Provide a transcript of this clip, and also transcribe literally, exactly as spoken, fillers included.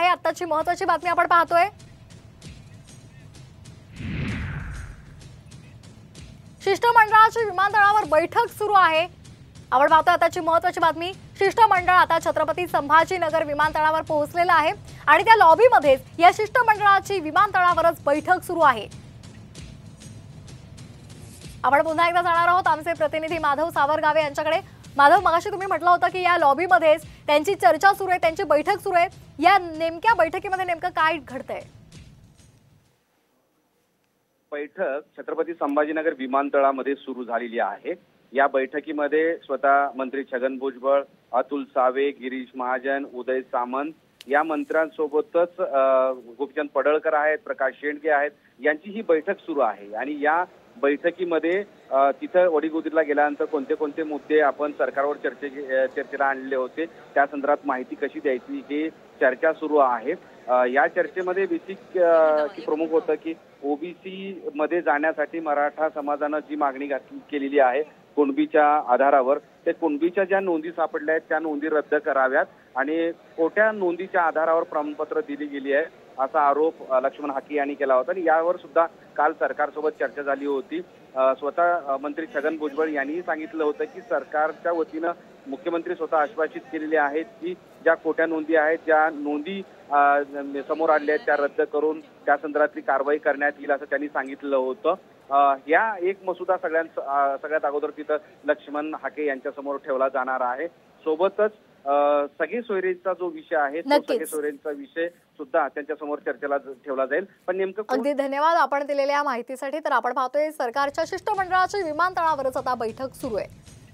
आत्ताची महत्त्वाची बातमी आपण पाहतोय। शिष्टमंडळाची विमानतळावर बैठक सुरू आहे। आपण पाहतोय आताची महत्त्वाची बातमी। शिष्टमंडळ आता छत्रपती संभाजीनगर विमानतळावर पोहोचलेलं आहे आणि त्या लॉबीमध्ये या शिष्टमंडळाची विमानतळावरच बैठक सुरू आहे। आपण पुन्हा एकदा जाणार आहोत आमचे प्रतिनिधी माधव सावरगावे यांच्याकडे। माधव, मगाशी तुम्ही म्हटलं होतं की या लॉबीमध्ये त्यांची चर्चा सुरू आहे, त्यांची बैठक सुरू आहे। या नेमक्या बैठकीमध्ये नेमकं काय घडतंय? बैठक छत्रपती संभाजीनगर विमानतळामध्ये सुरू झालेली आहे। या बैठकीमध्ये स्वतः मंत्री छगन भुजबळ, अतुल सावे, गिरीश महाजन, उदय सामंत या मंत्र्यांसोबतच गोपीचंद पडळकर आहेत, प्रकाश शेंडगे आहेत, यांची ही बैठक सुरू आहे। आणि या बैठकीमध्ये तिथं वडीगोदीला गेल्यानंतर कोणते कोणते मुद्दे आपण सरकारवर चर्चे चर्चेला आणले होते त्या संदर्भात माहिती कशी द्यायची हे चर्चा सुरू आहे। या चर्चेमध्ये बेसिक की प्रमुख होतं की ओबीसी मध्ये जाण्यासाठी मराठा समाजानं जी मागणी केलेली आहे कुणबीच्या आधारावर, ते कुणबीच्या ज्या नोंदी सापडल्या आहेत त्या नोंदी रद्द कराव्यात आणि खोट्या नोंदीच्या आधारावर प्रमाणपत्र दिली गेली आहे असा आरोप लक्ष्मण हाके यांनी केला होता। आणि यावर सुद्धा काल सरकारसोबत चर्चा झाली होती। स्वतः मंत्री छगन भुजबळ यांनी सांगितलं होतं की सरकारच्या वतीनं मुख्यमंत्री स्वतः आश्वासित केलेले आहेत की ज्या खोट्या नोंदी आहेत, ज्या नोंदी समोर आल्या आहेत त्या रद्द करून त्या संदर्भातली कारवाई करण्यात येईल असं त्यांनी सांगितलं होतं। या एक मसुदा सगळ्यां सगळ्यात अगोदर तिथं लक्ष्मण हाके यांच्या समोर ठेवला जाणार आहे। सोबतच सगळे सोयरेंचा जो विषय आहे तो सगळे सोयरेंचा विषय सुद्धा त्यांच्या समोर चर्चेला ठेवला जाईल। पण नेमकं अगदी धन्यवाद आपण दिलेल्या माहितीसाठी। तर आपण पाहतोय सरकारच्या शिष्टमंडळाची विमानतळावरच आता बैठक सुरू आहे।